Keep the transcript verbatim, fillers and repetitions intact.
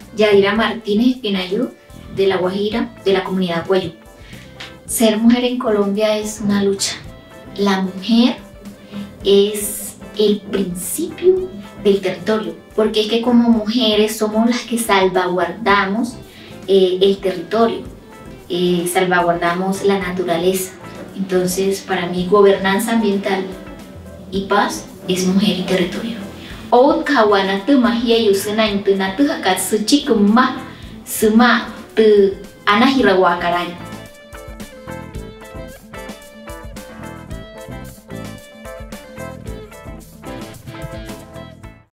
Yadira Martínez Espinayú, de La Guajira, de la comunidad Guayú. Ser mujer en Colombia es una lucha. La mujer es el principio del territorio, porque es que como mujeres somos las que salvaguardamos eh, el territorio, eh, salvaguardamos la naturaleza. Entonces, para mí, gobernanza ambiental y paz es mujer y territorio. Out kawana tu mahia yusuna intu natu hakat suci kumah sema tu anahirawa karai.